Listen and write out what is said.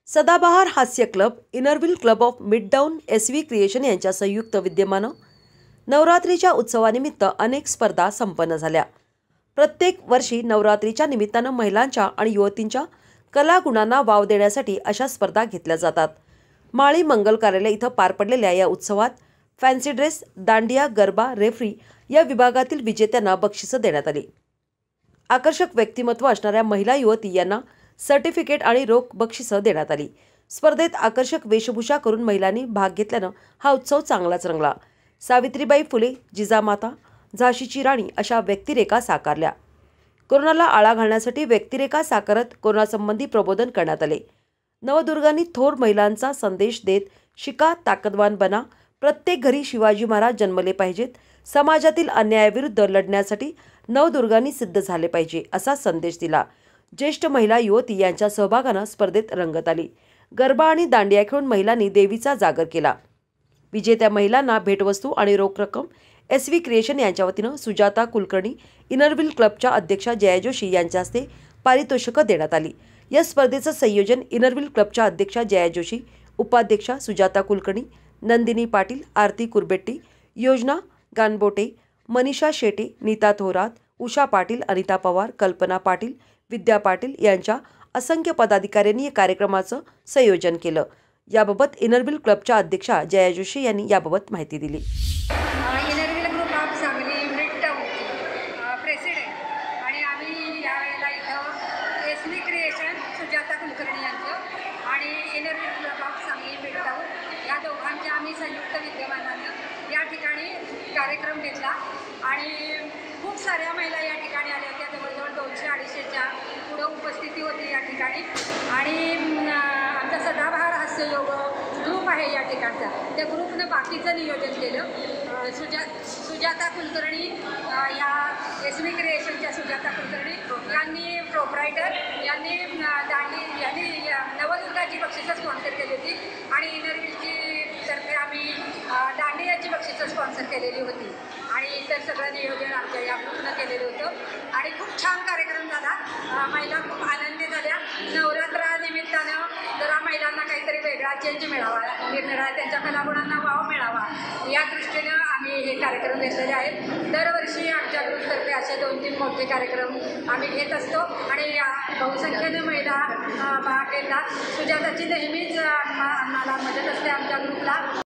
सदाबहार हास्य club, Inner Wheel club of Midtown, S V creation यांच्या संयुक्त विद्यमानं नवरात्रीच्या उत्सवानिमित्त अनेक स्पर्धा संपन्न झाल्या। प्रत्येक वर्षी नवरात्रीच्या निमित्तानं महिलांच्या आणि युवतींच्या कलागुणांना वाव देण्यासाठी अशा स्पर्धा घेतल्या जातात। माळी मंगल कार्यालय इथं पार पडलेल्या या उत्सवात fancy dress, dandiya, garba, referee या विभागातील विजेत्यांना बक्षिसं देण्यात आली। आकर्षक व्यक्तिमत्व असणाऱ्या महिला युवती यांना सर्टिफिकेट आणि रोख बक्षिसं देण्यात आली। स्पर्धेत आकर्षक वेशभूषा करून महिलांनी भाग घेतल्यानं हा उत्सव चांगलाच रंगला। सावित्रीबाई फुले, जिजामाता, झाशीची राणी अशा व्यक्तिरेखा साकारल्या। कोरोनाला आळा घालण्यासाठी व्यक्तिरेखा साकारत कोरोनासंबंधी प्रबोधन करण्यात आले। नवदुर्गांनी थोर महिलांचा संदेश देत शिका, ताकदवान बना, प्रत्येक घरी शिवाजी महाराज जन्मले पाहिजेत, समाजातील अन्यायाविरुद्ध लढण्यासाठी नवदुर्गांनी सिद्ध झाले पाहिजे असा संदेश दिला। ज्येष्ठ महिला युवती यांच्या सहभागानं स्पर्धेत रंगत आली। गरबा आणि दांडिया खेळून महिलांनी देवीचा जागर केला। विजेत्या महिलांना भेटवस्तू आणि रोख रक्कम एसव्ही क्रिएशन यांच्या वतीनं सुजाता कुलकर्णी, इनरव्हील क्लबच्या अध्यक्षा जया जोशी यांच्या हस्ते पारितोषिकं देण्यात आली। या स्पर्धेचं संयोजन इनरव्हील क्लबच्या अध्यक्षा जया जोशी, उपाध्यक्षा सुजाता कुलकर्णी, नंदिनी पाटील, आरती कुरबेट्टी, योजना गानबोटे, मनीषा शेटे, नीता थोरात, उषा पाटील, अनिता पवार, कल्पना पाटील, विद्या पाटील यांच्या असंख्य पदाधिकाऱ्यांनी या कार्यक्रमाचं संयोजन केलं। याबाबत इनरव्हील क्लबच्या अध्यक्षा जया जोशी यांनी याबाबत माहिती दिली। Inner Wheel group of Sangli Midtown president आणि आम्ही यावेळेला इथं एसव्ही क्रिएशन सुजाता कुलकर्णी यांचं आणि Inner Wheel club of Sangli Midtown या दोघांच्या आम्ही संयुक्त विद्यमानानं या ठिकाणी कार्यक्रम घेतला आणि खूप साऱ्या महिला या ठिकाणी आल्या होत्या। जवळजवळ 200-250च्या पुढं उपस्थिती होती या ठिकाणी आणि आमचा सदाबहार हास्ययोग ग्रुप आहे या ठिकाणचा, त्या ग्रुपनं बाकीचं नियोजन केलं। सुजाता कुलकर्णी या एसव्ही क्रिएशनच्या सुजाता कुलकर्णी यांनी प्रोप्रायटर यांनी नवदुर्गाची बक्षिसं स्पॉन्सर केली होती आणि इनरव्हीलची तर्फे आम्ही दांडियाची बक्षिसं स्पॉन्सर केलेली होती आणि इतर सगळं नियोजन आमच्या या ग्रुपनं केलेलं होतं आणि खूप छान कार्यक्रम झाला। महिला खूप आनंदी झाल्या। नवरात्रानिमित्तानं जरा महिलांना काहीतरी वेगळा चेंज मिळावा, त्यांच्या कलागुणांना वाव मिळावा या दृष्टीनं आम्ही हे कार्यक्रम घेतलेले आहेत। दरवर्षी आमच्या ग्रुपतर्फे असे 2-3 मोठे कार्यक्रम आम्ही घेत असतो आणि या बहुसंख्येनं महिला भाग घेतात। सुजाताची नेहमीच आम्हाला मदत असते आमच्या ग्रुपला।